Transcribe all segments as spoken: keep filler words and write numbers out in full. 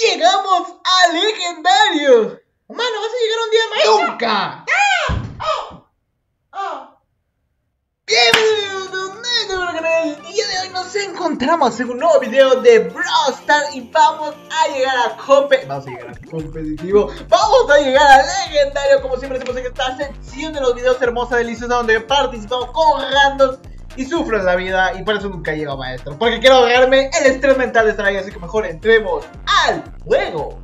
llegamos al legendario. Mano, ¿vas a llegar un día más? ¡Nunca! ¡Ah! ¡Oh! ¡Oh! Bienvenidos a un nuevo canal. El día de hoy nos encontramos en un nuevo video de Brawl Stars y vamos a llegar a compe... Vamos a llegar a competitivo. Vamos a llegar al legendario. Como siempre hacemos en esta sección de los videos hermosa, deliciosa, donde participamos con randoms y sufro en la vida, y por eso nunca llego a maestro, porque quiero ahorrarme el estrés mental de estar ahí. Así que mejor entremos al juego.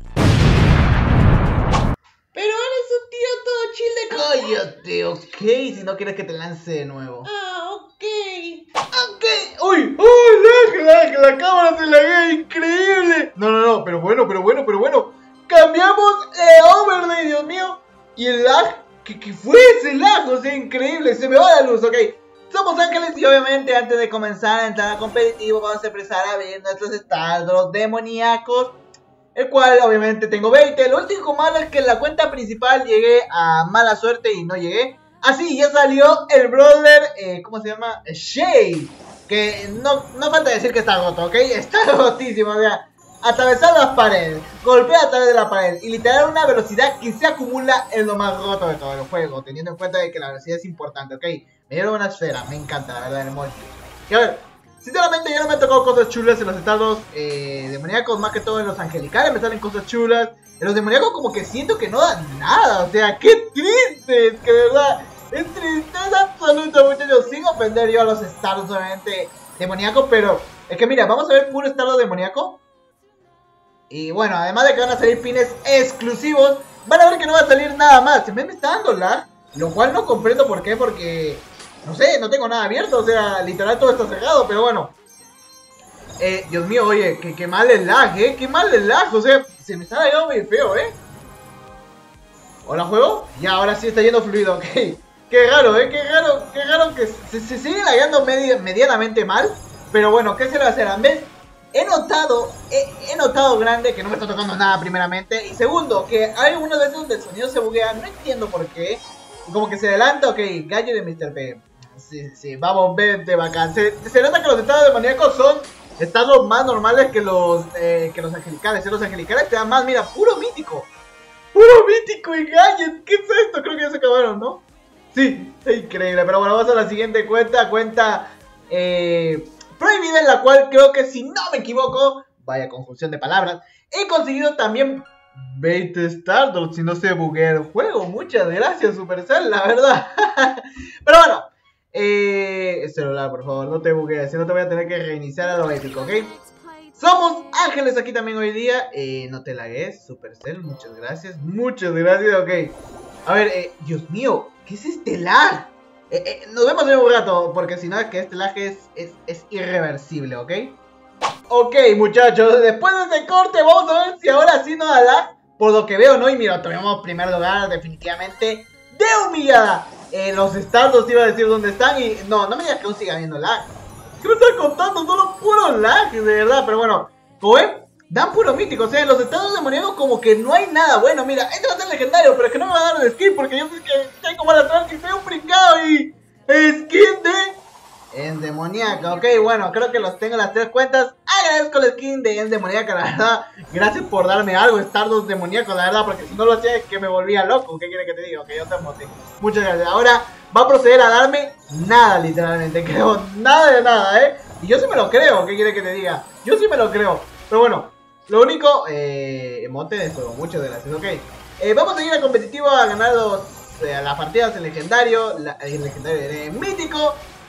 Pero eres un tío todo chill de... Cállate, ok, si no quieres que te lance de nuevo. Ah, ok. Ok. Uy, uy, lag, lag, la cámara se laguea, increíble. No, no, no, pero bueno, pero bueno, pero bueno. Cambiamos de overlay, Dios mío. Y el lag, ¿qué, qué fue ese lag? O sea, increíble, se me va la luz, ok. Somos Ángeles y obviamente antes de comenzar a entrar a competitivo vamos a empezar a ver nuestros estados demoníacos, el cual obviamente tengo veinte. Lo único malo es que en la cuenta principal llegué a mala suerte y no llegué. Así ya salió el brother, eh, ¿cómo se llama? Shay. Que no, no falta decir que está roto, ¿ok? Está rotísimo, o sea, atravesar las paredes, golpea a través de la pared y literal una velocidad que se acumula en lo más roto de todo el juego, teniendo en cuenta de que la velocidad es importante, ¿ok? Me dieron una esfera, me encanta la verdad el emoji. Y a ver, sinceramente yo no me he tocado cosas chulas en los estados eh, demoníacos, más que todo en los angelicales me salen cosas chulas. En los demoníacos como que siento que no dan nada, o sea, qué triste, es que de verdad, es tristeza absoluta, muchachos, sin ofender yo a los estados obviamente demoníacos, pero es que mira, vamos a ver puro estado demoníaco. Y bueno, además de que van a salir pines exclusivos, van a ver que no va a salir nada más. Se me está dando lag, lo cual no comprendo por qué, porque no sé, no tengo nada abierto, o sea, literal todo está cerrado, pero bueno. Eh, Dios mío, oye, que, que mal el lag, eh, que mal el lag, o sea, se me está lagando muy feo, eh. ¿Hola, juego? Ya, ahora sí está yendo fluido, ok. Qué raro, eh, qué raro, qué raro que se, se sigue lagando medi medianamente mal, pero bueno, ¿qué se le va a hacer? A vez, he notado, he, he notado grande que no me está tocando nada primeramente, y segundo, que hay algunas veces donde el sonido se buguea, no entiendo por qué, como que se adelanta, ok, gallo de mister P. Sí, sí, vamos, vente bacán. Se, se nota que los estados demoníacos son estados más normales que los eh, que los angelicales. Los angelicales te dan más, mira, puro mítico. Puro mítico y gadget. ¿Qué es esto? Creo que ya se acabaron, ¿no? Sí, es increíble. Pero bueno, vamos a la siguiente cuenta. Cuenta eh, prohibida, en la cual creo que, si no me equivoco, vaya conjunción de palabras, he conseguido también veinte Stardust si no se buguea el juego. Muchas gracias, Supercell, la verdad. Pero bueno, eh, celular, por favor, no te buguees, si no te voy a tener que reiniciar a lo épico, ¿ok? Somos Ángeles aquí también hoy día. eh, No te lagues, Supercell, muchas gracias. Muchas gracias, ok. A ver, eh, Dios mío, ¿qué es este lag? Eh, eh, nos vemos en un rato, porque si no es que este lag es, es, es irreversible, ¿ok? Ok, muchachos, después de este corte vamos a ver si ahora sí nos da lag. Por lo que veo, ¿no? Y mira, tomamos primer lugar definitivamente de humillada. Eh, los estados iba a decir dónde están y... No, no me digas que aún sigue habiendo lag. ¿Qué me estás contando? Solo puro lag, de verdad. Pero bueno, como ven, dan puro mítico. O sea, en los estados demoníacos como que no hay nada bueno. Mira, este va a ser legendario, pero es que no me va a dar el skin porque yo sé que tengo mala suerte y soy un brincado y... Skin de... Endemoniaca, ok, bueno, creo que los tengo las tres cuentas. Agradezco el skin de Endemoniaca, la verdad. Gracias por darme algo, Stardust demoníaco, la verdad, porque si no lo hacía es que me volvía loco. ¿Qué quiere que te diga? Que yo te mote. Muchas gracias. Ahora va a proceder a darme nada, literalmente. Creo nada de nada, ¿eh? Y yo sí me lo creo, ¿qué quiere que te diga? Yo sí me lo creo. Pero bueno, lo único, eh, emote de juego, muchas gracias, ok. Eh, vamos a ir a competitivo a ganar los, eh, las partidas en legendario, la, en legendario de mítico.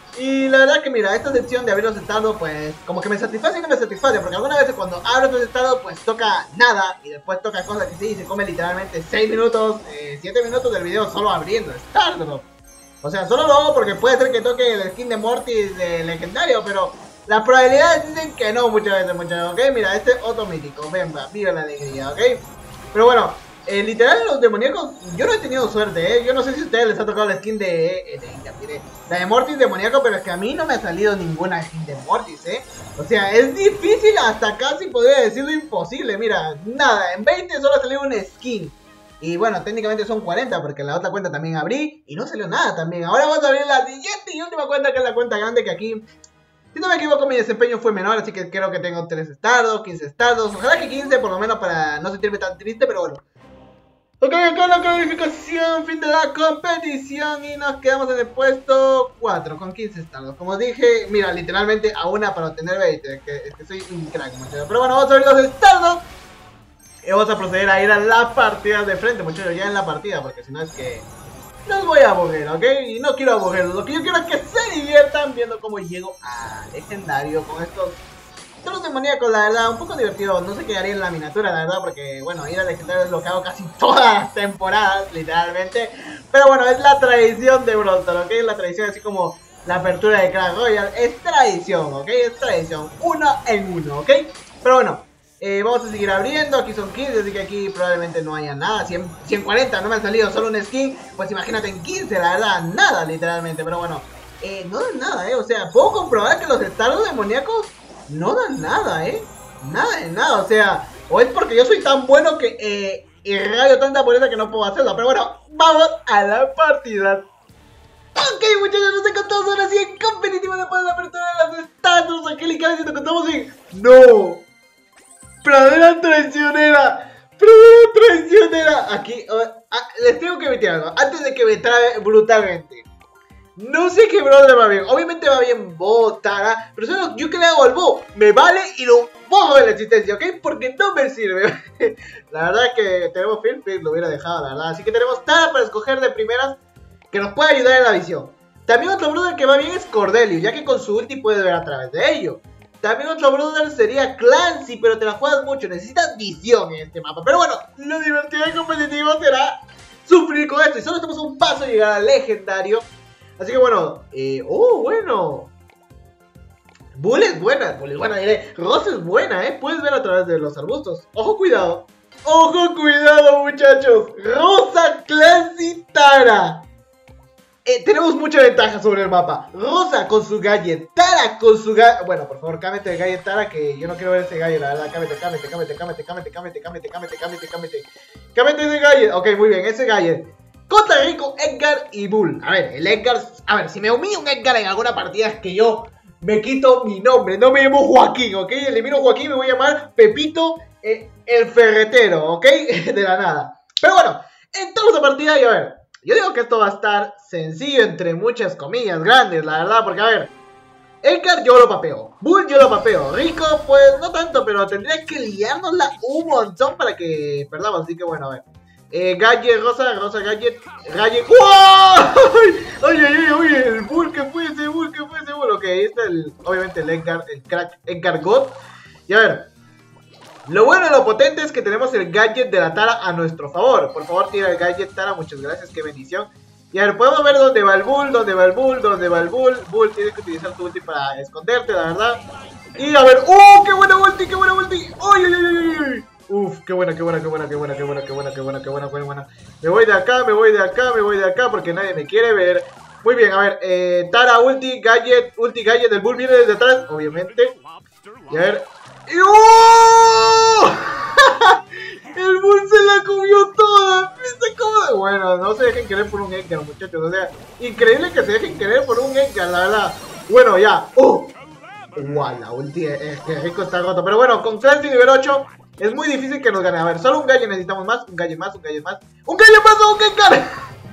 Y la verdad que mira, esta sección de abrir los estados pues como que me satisface y no me satisface, porque algunas veces cuando abro estos estados pues toca nada y después toca cosas que sí, se come literalmente seis minutos, eh, siete minutos del video solo abriendo Stardust. O sea, solo lo hago porque puede ser que toque el skin de Mortis de legendario, pero las probabilidades dicen que no muchas veces, muchachos, ok. Mira, este es otro mítico, ven, viva la alegría, ok. Pero bueno, Eh, literal, los demoníacos, yo no he tenido suerte, eh. Yo no sé si a ustedes les ha tocado la skin de, eh, de, de la de Mortis demoníaco, pero es que a mí no me ha salido ninguna skin de Mortis, eh. O sea, es difícil, hasta casi podría decirlo imposible. Mira, nada, en veinte solo ha salido una skin. Y bueno, técnicamente son cuarenta, porque la otra cuenta también abrí y no salió nada también. Ahora vamos a abrir la siguiente y última cuenta, que es la cuenta grande, que aquí Si no me equivoco, mi desempeño fue menor, así que creo que tengo tres Stardust, quince Stardust. Ojalá que quince, por lo menos para no sentirme tan triste, pero bueno. Ok, acá la calificación, fin de la competición y nos quedamos en el puesto cuatro con quince Stardust. Como dije, mira, literalmente a una para obtener veinte, es que, es que soy un crack, muchachos. Pero bueno, vamos a ver los Stardust y vamos a proceder a ir a la partida de frente, muchachos, ya en la partida, porque si no es que los voy a aburrir, ¿ok? Y no quiero aburrirlos, lo que yo quiero es que se diviertan viendo cómo llego a legendario con estos toros demoníacos, la verdad, un poco divertido. No sé qué haría en la miniatura, la verdad, porque, bueno, ir a legendario es lo que hago casi todas las temporadas, literalmente. Pero bueno, es la tradición de Brawl Stars, ¿ok? Es la tradición, así como la apertura de Clash Royale. Es tradición, ¿ok? Es tradición, uno en uno, ¿ok? Pero bueno, eh, vamos a seguir abriendo. Aquí son quince, así que aquí probablemente no haya nada. cien, ciento cuarenta, no me han salido solo un skin. Pues imagínate en quince, la verdad, nada, literalmente. Pero bueno, eh, no dan nada, ¿eh? O sea, puedo comprobar que los Stardust demoníacos no dan nada, eh. Nada de nada, o sea, o es porque yo soy tan bueno que eh, irradio tanta pureza que no puedo hacerlo. Pero bueno, vamos a la partida. Ok, muchachos, nos encontramos ahora sí en competitivo después de la apertura de las Stardust angelicales y nos encontramos en... ¡No! ¡Pradera traicionera! ¡Pradera traicionera! Aquí, uh, ah, les tengo que meter algo antes de que me trabe brutalmente. No sé qué brawler va bien. Obviamente va bien Bo, Tara, pero solo yo que le hago al Bo me vale y lo borro de la existencia, ¿ok? Porque no me sirve. La verdad es que tenemos Phil, Phil lo hubiera dejado, la verdad. Así que tenemos Tara para escoger de primeras, que nos puede ayudar en la visión. También otro brawler que va bien es Cordelius, ya que con su ulti puede ver a través de ello. También otro brawler sería Clancy, pero te la juegas mucho, necesitas visión en este mapa. Pero bueno, lo divertido y competitivo será sufrir con esto. Y solo estamos a un paso de llegar al legendario. Así que bueno, eh, oh, bueno. Bull es buena, Bull es buena, diré. Rosa es buena, eh. Puedes ver a través de los arbustos. Ojo, cuidado. Ojo, cuidado, muchachos. Rosa, Clancy, Tara. Eh, tenemos mucha ventaja sobre el mapa. Rosa con su gadget, Tara con su gadget. Bueno, por favor, cámete el gadget, Tara, que yo no quiero ver ese gadget, la verdad. Cámete, cámete, cámete, cámete, cámete, cámete, cámete, cámete, cámete, cámete. Cámete ese gadget. Ok, muy bien, ese gadget. Contra Rico, Edgar y Bull. A ver, el Edgar... A ver, si me humilla un Edgar en alguna partida es que yo me quito mi nombre. No me llamo Joaquín, ¿ok? Elimino Joaquín, me voy a llamar Pepito eh, el Ferretero, ¿ok? De la nada. Pero bueno, entramos a partida y a ver. Yo digo que esto va a estar sencillo entre muchas comillas grandes, la verdad. Porque a ver, Edgar yo lo papeo, Bull yo lo papeo, Rico pues no tanto, pero tendría que liárnosla un montón para que perdamos. Así que bueno, a ver. Eh, Gadget, Rosa, Rosa, Gadget, Gadget. ¡Wow! ¡Ay, ay, ay! Oye, el Bull, ¿qué fue ese Bull? ¿Qué fue ese Bull? Ok, ahí está el, obviamente el Edgar, el crack Edgar God. Y a ver, lo bueno y lo potente es que tenemos el Gadget de la Tara a nuestro favor. Por favor, tira el Gadget, Tara, muchas gracias, qué bendición. Y a ver, podemos ver dónde va el Bull, dónde va el Bull, dónde va el Bull. Bull, tienes que utilizar tu ulti para esconderte, la verdad. Y a ver, ¡oh! ¡Qué buena ulti, qué buena ulti! ¡Ay, ay, ay, ay! Uf, qué buena, qué buena, qué buena, qué buena, qué buena, qué buena, qué buena, qué buena, qué buena. Me voy de acá, me voy de acá, me voy de acá porque nadie me quiere ver. Muy bien, a ver, eh, Tara, ulti, Gadget, ulti, Gadget, el Bull viene desde atrás, obviamente. Y a ver. ¡Y ¡oh! El Bull se la comió toda. ¿Viste cómo? Bueno, no se dejen querer por un Edgar, muchachos. O sea, increíble que se dejen querer por un Edgar, la verdad. Bueno, ya. ¡Oh! ¡Wow! La ulti, eh, eh, Rico está roto. Pero bueno, con Clancy nivel ocho. Es muy difícil que nos gane. A ver, solo un gallo necesitamos más. Un gallo más, un gallo más. ¡Un gallo más o un Edgar!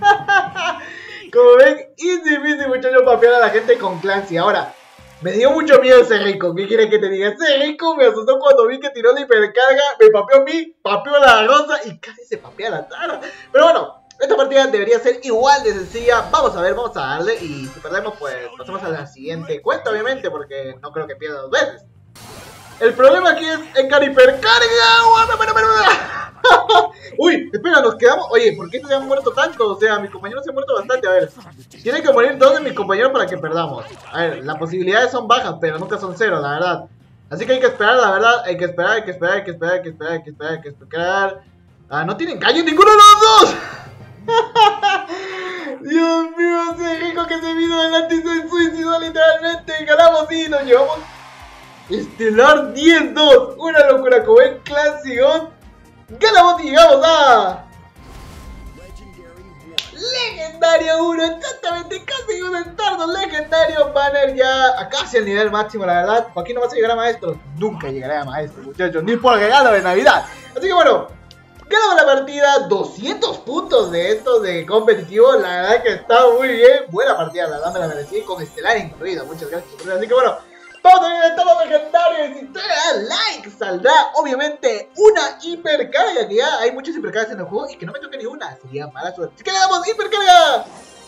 Como ven, es difícil, muchachos, papear a la gente con Clancy. Ahora, me dio mucho miedo ese Rico. ¿Qué quiere que te diga? Ese Rico me asustó cuando vi que tiró la hipercarga. Me papeó a mí, papeó a la Rosa y casi se papea a la Tara. Pero bueno, esta partida debería ser igual de sencilla. Vamos a ver, vamos a darle. Y si perdemos, pues pasamos a la siguiente cuenta, obviamente, porque no creo que pierda dos veces. El problema aquí es Edgar hipercarga. Uy, espera, nos quedamos. Oye, ¿por qué se han muerto tanto? O sea, mis compañeros se han muerto bastante. A ver, tienen que morir dos de mis compañeros para que perdamos. A ver, las posibilidades son bajas, pero nunca son cero, la verdad. Así que hay que esperar, la verdad. Hay que esperar, hay que esperar, hay que esperar, hay que esperar, hay que esperar, hay que esperar. Ah, no tienen calle ninguno de los dos. Dios mío, ese Rico que se vino delante y se suicidó literalmente. Ganamos y nos llevamos Estelar diez dos. Una locura, como en Clancy God. Ganamos y llegamos a Legendario uno, exactamente, casi un Stardust legendario. Banner ya a casi el nivel máximo, la verdad. Joaquín no vas a llegar a maestro. Nunca llegaré a maestro, muchachos, ni por regalo de Navidad. Así que bueno, ganamos la partida, doscientos puntos de estos de competitivo. La verdad que está muy bien. Buena partida, la verdad me la merecí, con estelar incluido. Muchas gracias. Así que bueno, vamos a intentar los legendarios. Si te da like, saldrá obviamente una hipercarga. Que ya hay muchas hipercargas en el juego y que no me toque ni una. Sería mala suerte. Así que le damos hipercarga.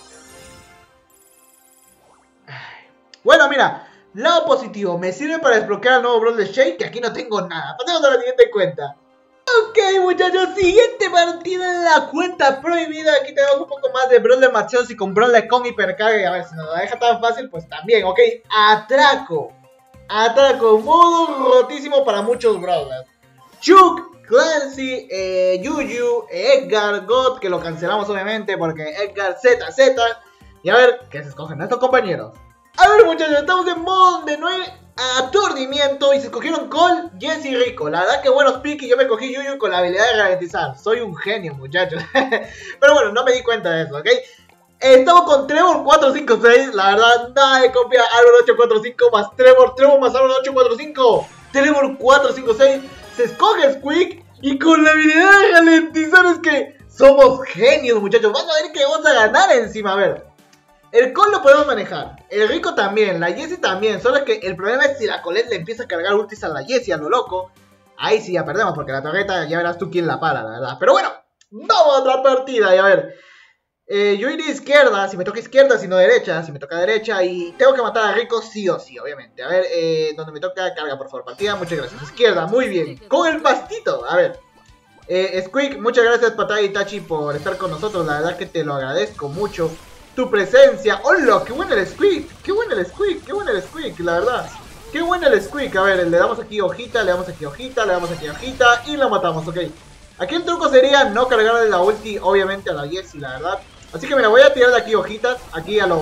Bueno, mira, lado positivo. Me sirve para desbloquear el nuevo Brawl de Shake, que aquí no tengo nada. Pasemos a la siguiente cuenta. Ok, muchachos, siguiente partida en la cuenta prohibida. Aquí tenemos un poco más de Brawler Macheos y con Brawler con hipercarga. Y a ver, si nos la deja tan fácil, pues también, ok. Atraco. Atraco, modo rotísimo para muchos Brawlers. Chuck, Clancy, eh, Yuyu, Edgar, God, que lo cancelamos obviamente porque Edgar, Z, Z. Y a ver, ¿qué se escogen estos compañeros? A ver, muchachos, estamos en modo donde no hay aturdimiento y se escogieron Cole, Jesse y Rico. La verdad que buenos picks y yo me cogí Yuyu con la habilidad de ralentizar. Soy un genio, muchachos. Pero bueno, no me di cuenta de eso, ¿ok? Estamos con Trevor cuatro cinco seis. La verdad, nada de copia. Álvaro ocho cuatro cinco más Trevor. Trevor más Álvaro ocho cuatro cinco. Trevor cuatro cinco seis. Se escoge Squeak y con la habilidad de ralentizar es que somos genios, muchachos. Vamos a ver que vamos a ganar encima. A ver. El Cole lo podemos manejar, el Rico también, la Jessie también. Solo que el problema es si la Colette le empieza a cargar ultis a la Jessie a lo loco. Ahí sí ya perdemos porque la torreta ya verás tú quién la para, la verdad. Pero bueno, vamos a otra partida y a ver. Eh, yo iré izquierda, si me toca izquierda, si no derecha, si me toca derecha. Y tengo que matar a Rico sí o sí, obviamente. A ver, eh, donde me toca carga, por favor, partida, muchas gracias. Izquierda, muy bien, con el pastito, a ver. Eh, Squeak, muchas gracias Patay y Tachi por estar con nosotros, la verdad que te lo agradezco mucho. Tu presencia. ¡Hola! ¡Qué bueno el Squeak! ¡Qué bueno el Squeak! ¡Qué bueno el Squeak! La verdad. ¡Qué bueno el Squeak! A ver, le damos aquí hojita, le damos aquí hojita, le damos aquí hojita y lo matamos, ok. Aquí el truco sería no cargarle la ulti, obviamente, a la Jessie, la verdad. Así que mira, voy a tirar de aquí hojitas, aquí a lo...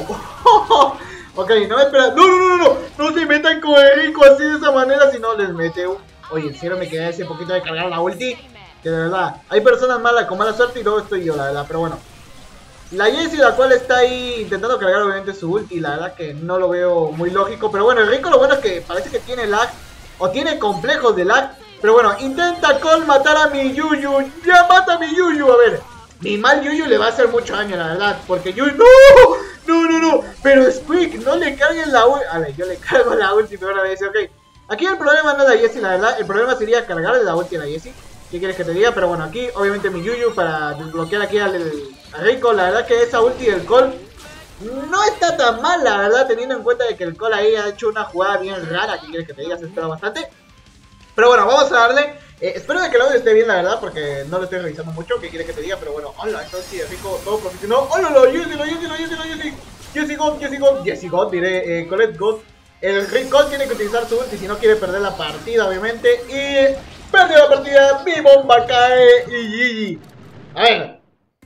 Ok, no me espera... ¡No, no, no, no! No se metan con el Rico así de esa manera, si no les mete un... Oye, en serio me quedé ese poquito de cargar la ulti. Que de verdad, hay personas malas con mala suerte y luego estoy yo, la verdad, pero bueno. La Jessie, la cual está ahí intentando cargar obviamente su ulti, la verdad que no lo veo muy lógico. Pero bueno, el Rico lo bueno es que parece que tiene lag, o tiene complejos de lag. Pero bueno, intenta Cole matar a mi Yuyu. Ya mata a mi Yuyu, a ver. Mi mal Yuyu le va a hacer mucho daño, la verdad. Porque Yuyu... ¡No! No, no, no. Pero Squeak, no le carguen la ulti. A ver, yo le cargo la ulti, pero ahora me dice, ok. Aquí el problema no es la Jessie, la verdad. El problema sería cargarle la ulti a la Jessie. ¿Qué quieres que te diga? Pero bueno, aquí obviamente mi Yuyu para desbloquear aquí al, al Rico. La verdad que esa ulti del Cole no está tan mal, la verdad, teniendo en cuenta de que el Cole ahí ha hecho una jugada bien rara. ¿Qué quieres que te diga? Se espera bastante. Pero bueno, vamos a darle. Eh, espero de que el audio esté bien, la verdad, porque no lo estoy revisando mucho. ¿Qué quieres que te diga? Pero bueno, hola, esto sí, el Rico, todo profesional. Hola, lo Jessie, lo Jessie, lo Jessie, lo Jessie. Jessie God, Jessie God, Jessie God, diré, eh, Colette God. El Rico tiene que utilizar su ulti si no quiere perder la partida, obviamente. Y... perdió la partida, mi bomba cae y G G. A ver,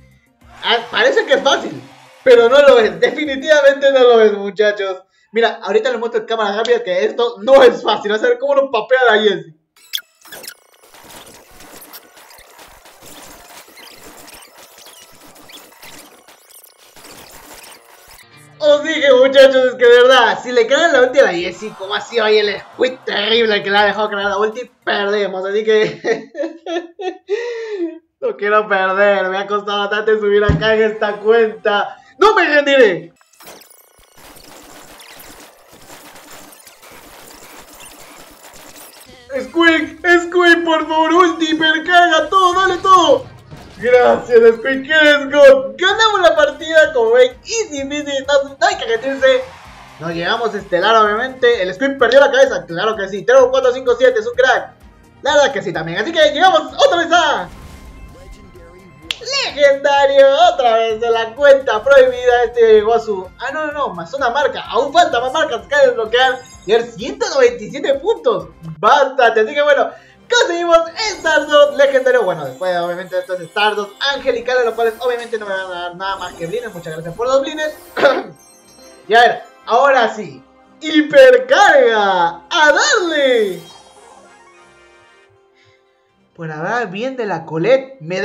a, parece que es fácil, pero no lo es, definitivamente no lo es, muchachos. Mira, ahorita les muestro en cámara rápida que esto no es fácil. Vamos a ver cómo nos papea la Jessie. Os dije, muchachos, es que de verdad, si le cargan la ulti a la Jessie, como ha sido ahí el squid terrible que le ha dejado cargar la ulti, perdemos, así que... no quiero perder, me ha costado bastante subir acá en esta cuenta. ¡No me rendiré! Squeak, Squeak, por favor, ulti, hipercarga, todo, dale todo. Gracias, Squeak, eres God. Ganamos la partida, como ven, easy, easy, no, no hay que retirarse. Nos llegamos a estelar, obviamente. El Squeak perdió la cabeza, claro que sí. Trevor cuatro cinco siete es un crack. La verdad que sí también. Así que llegamos otra vez a... legendario, otra vez de la cuenta prohibida. Este llegó a su... ah, no, no, no, más una marca. Aún falta más marcas que desbloquear. Y el ciento noventa y siete puntos. Bastante, así que bueno... conseguimos Stardust legendario. Bueno, después obviamente de estos Stardust angelicales, los cuales obviamente no me van a dar nada más que blines. Muchas gracias por los blines. Y a ver, ahora sí, hipercarga, a darle. Por hablar bien de la Colette, me dan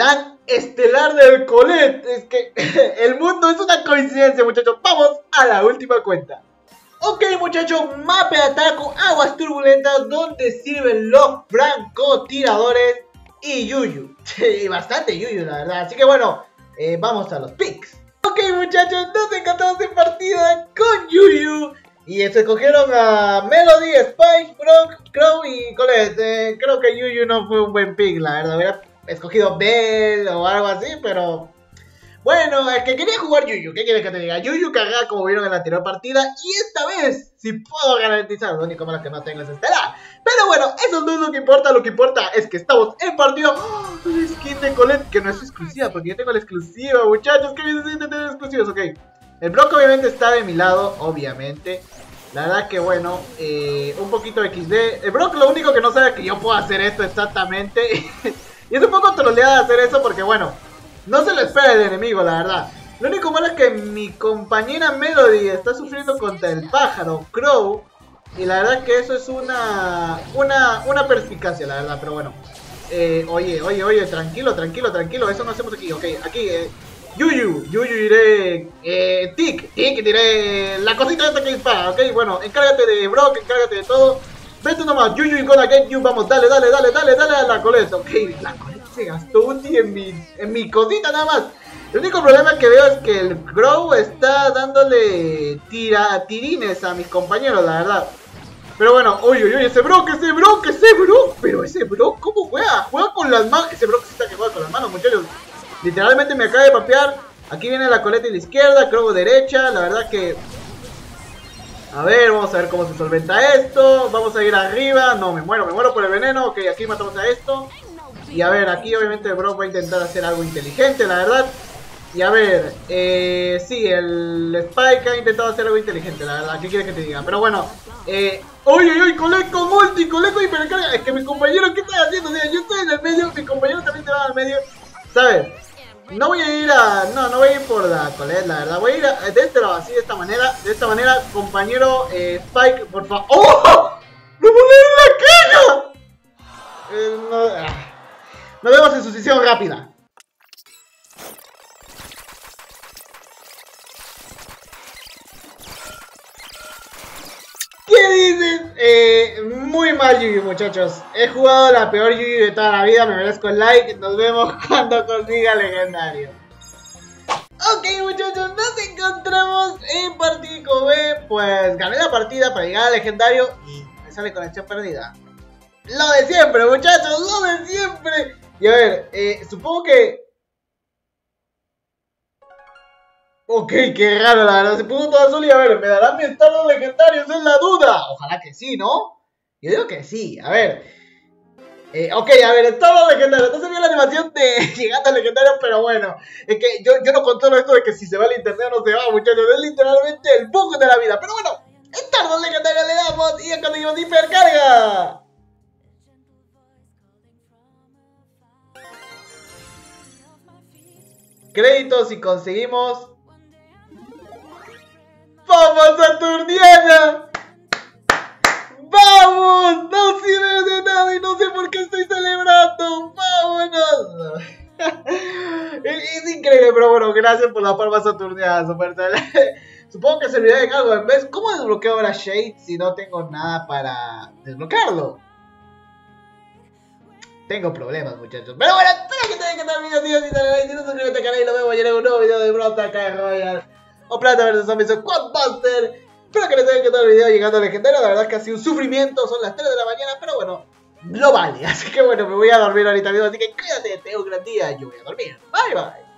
estelar del Colette. Es que el mundo es una coincidencia, muchachos. Vamos a la última cuenta. Ok, muchachos, mapa de ataque, aguas turbulentas, donde sirven los francotiradores y Yuyu. Sí, bastante Yuyu, la verdad. Así que bueno, eh, vamos a los picks. Ok, muchachos, nos encontramos en partida con Yuyu. Y se escogieron a Melody, Spike, Brock, Crow y Colette. Eh, creo que Yuyu no fue un buen pick, la verdad. Hubiera escogido Bell o algo así, pero... Bueno, es que quería jugar Yuyu. ¿Qué quieres que te diga? Yuyu carga como vieron en la anterior partida. Y esta vez sí puedo garantizar. Lo único malo que no tengo es estelar. Pero bueno, eso no es lo que importa. Lo que importa es que estamos en partido. ¡Oh! Una skin de Colette que no es exclusiva, porque yo tengo la exclusiva, muchachos. ¿Qué me sienten tener exclusivos? Ok. El Brock obviamente está de mi lado, obviamente. La verdad que bueno, eh, un poquito de equis de. El Brock lo único que no sabe es que yo puedo hacer esto exactamente. Y es un poco troleada hacer eso porque bueno, no se lo espera el enemigo, la verdad. Lo único malo es que mi compañera Melody está sufriendo contra el pájaro Crow. Y la verdad que eso es una una, una perspicacia, la verdad, pero bueno. Eh, oye, oye, oye, tranquilo, tranquilo, tranquilo, eso no hacemos aquí, ok, aquí, eh, Yuyu, Yuyu diré, eh, Tic, Tic diré la cosita esta que dispara, ok, bueno, encárgate de Brock, encárgate de todo. Vete nomás, Yuyu y gonna get you, vamos, dale, dale, dale, dale, dale a la Colette, ok, la Colette se gastó ulti en mi, en mi cosita nada más. El único problema que veo es que el Crow está dándole tira, tirines a mis compañeros, la verdad. Pero bueno, uy, uy, uy, ese Brock, ese Brock, ese Brock, pero ese Brock, ¿cómo juega? Juega con las manos, ese Brock sí está que juega con las manos, muchachos. Literalmente me acaba de papear. Aquí viene la Colette de la izquierda, Crow derecha, la verdad que... A ver, vamos a ver cómo se solventa esto. Vamos a ir arriba, no, me muero, me muero por el veneno. Ok, aquí matamos a esto. Y a ver, aquí obviamente el Brock va a intentar hacer algo inteligente, la verdad. Y a ver, eh, sí, el Spike ha intentado hacer algo inteligente, la verdad. ¿Qué quieres que te diga? Pero bueno, eh... ¡Uy, uy, uy! Colette con ulti, Colette con hipercarga. Es que mi compañero, ¿qué está haciendo? O sea, yo estoy en el medio, mi compañero también se va al medio. ¿Sabes? No voy a ir a... No, no voy a ir por la Colette, la verdad. Voy a ir a, de este lado, así, de esta manera. De esta manera, compañero eh, Spike, por favor. ¡Oh! ¡Me volé en la caja! Eh, no, ah. Nos vemos en su sesión rápida. ¿Qué dices? Eh, muy mal Yuyu, muchachos. He jugado la peor Yuyu de toda la vida. Me merezco el like. Nos vemos cuando consiga legendario. Ok, muchachos, nos encontramos en partido B. Pues gané la partida para llegar al legendario y me sale conexión perdida. Lo de siempre, muchachos, lo de siempre. Y a ver, eh, supongo que... Ok, qué raro, la verdad, se puso todo azul y a ver, ¿me darán mi estado legendario? Esa es la duda. Ojalá que sí, ¿no? Yo digo que sí, a ver. Eh, ok, a ver, estado legendario. No se vio la animación de llegando al legendario, pero bueno. Es que yo, yo no controlo esto de que si se va el internet o no se va, muchachos. Es literalmente el bug de la vida. Pero bueno, estado legendario le damos y ya conseguimos hipercarga. Créditos y conseguimos... ¡Vamos, Saturniana! ¡Vamos! No sirve de nada y no sé por qué estoy celebrando. ¡Vámonos! es, es increíble, pero bueno, gracias por la palma Saturniana, Supercell. Supongo que servirá de algo. En vez, ¿cómo desbloqueo ahora Shade si no tengo nada para desbloquearlo? Tengo problemas, muchachos. Pero bueno, espero que te haya encantado el video, tío. Si te like, si no suscríbete al canal y lo vemos mañana en un nuevo video de Brawl Stars Clash Royale o Planta versus. Zombies o Quadbuster. Espero que les haya encantado el video llegando al legendario. La verdad es que ha sido un sufrimiento. Son las tres de la mañana, pero bueno, lo vale. Así que bueno, me voy a dormir ahorita, amigos. Así que cuídate, tengo un gran día. Yo voy a dormir. Bye, bye.